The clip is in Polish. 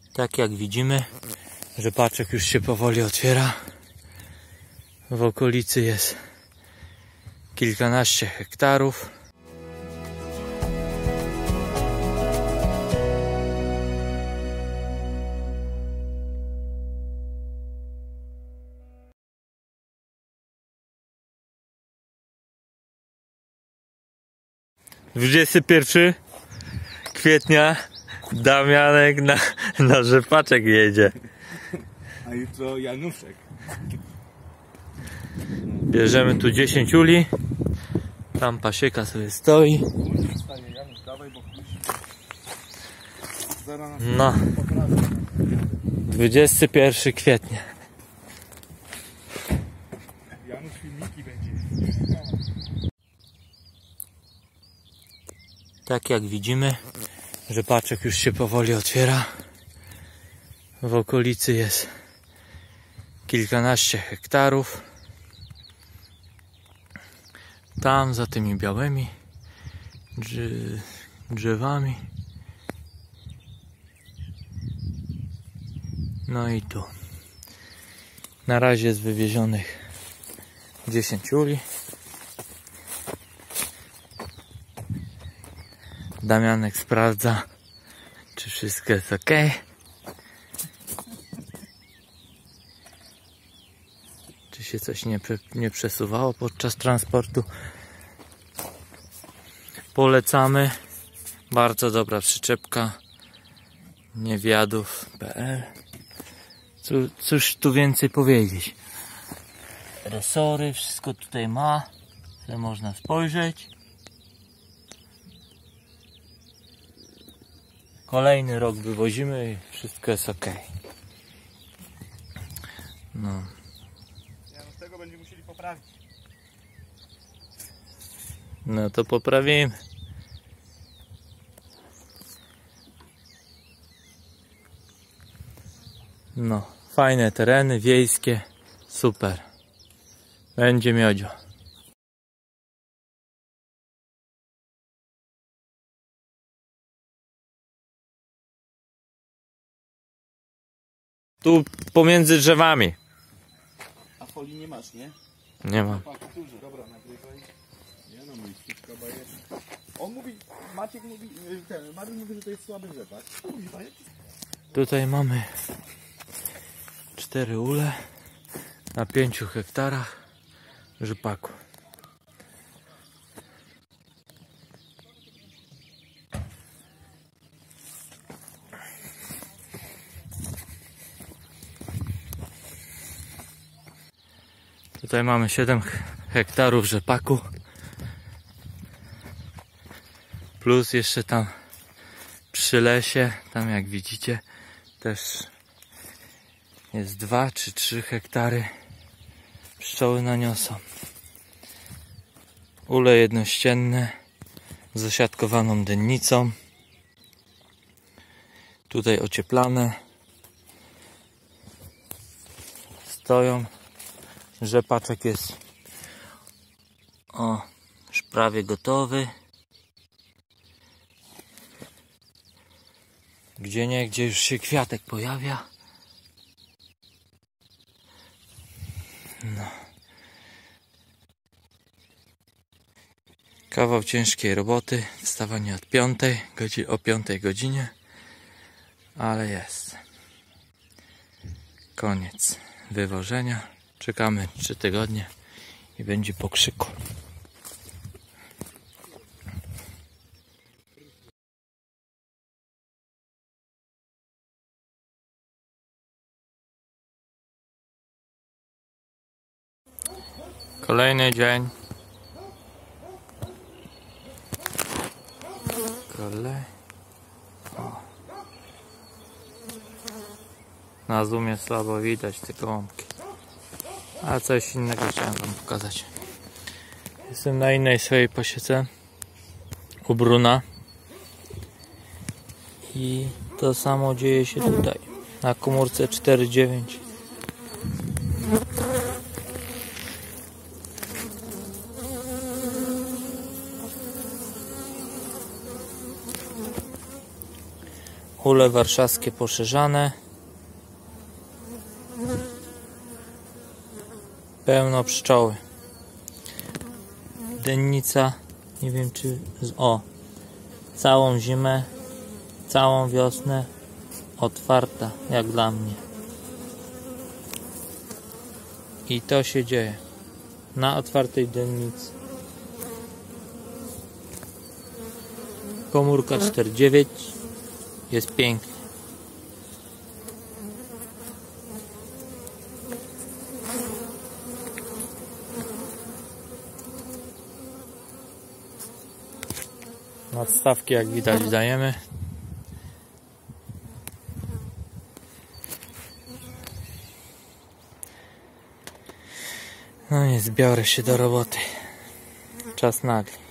Tak jak widzimy, rzepaczek już się powoli otwiera. W okolicy jest kilkanaście hektarów. (21 kwietnia) Damianek na rzepaczek jedzie. A jutro Januszek. Bierzemy tu 10 uli. Tam pasieka sobie stoi. No. 21 kwietnia. Janusz filmiki będzie. Tak jak widzimy, rzepaczek już się powoli otwiera. W okolicy jest kilkanaście hektarów. Tam za tymi białymi drzewami. No i tu. Na razie jest wywiezionych 10 uli. Damianek sprawdza, czy wszystko jest ok. Czy się coś nie przesuwało podczas transportu. Polecamy. Bardzo dobra przyczepka. Niewiadów.pl. Cóż tu więcej powiedzieć. Resory, wszystko tutaj ma. Tutaj można spojrzeć. Kolejny rok wywozimy i wszystko jest ok. No. Z tego będziemy musieli poprawić. No to poprawimy. No, fajne tereny wiejskie, super. Będzie miodzio. Tu pomiędzy drzewami. A folii nie masz, nie? Nie ma. Dobra, nagrywaj. Nie no, mój wszystko bajeczne. On mówi, Maciek mówi, Mariusz mówi, że to jest słaby rzepak. Tutaj mamy 4 ule na 5 hektarach rzepaku. Tutaj mamy 7 hektarów rzepaku. Plus jeszcze tam przy lesie, tam jak widzicie, też jest 2 czy 3 hektary. Pszczoły naniosą. Ule jednościenne z zasiadkowaną dennicą. Tutaj ocieplane. Stoją. Rzepaczek jest już prawie gotowy. Gdzie już się kwiatek pojawia. No. Kawał ciężkiej roboty. Wstawanie od 5, o 5 godzinie. Ale jest. Koniec wywożenia. Czekamy 3 tygodnie i będzie po krzyku. Kolejny dzień. Na zoomie słabo widać te gołąbki. A coś innego chciałem wam pokazać. Jestem na innej swojej pasiece u Bruna. I to samo dzieje się tutaj. Na komórce 4.9. Hule warszawskie poszerzane. Pełno pszczoły. Dennica, nie wiem czy... całą zimę, całą wiosnę otwarta, jak dla mnie. I to się dzieje na otwartej dennicy. Komórka 4,9. Jest pięknie. Nadstawki jak widać dajemy. No i zbiorę się do roboty. Czas nagli.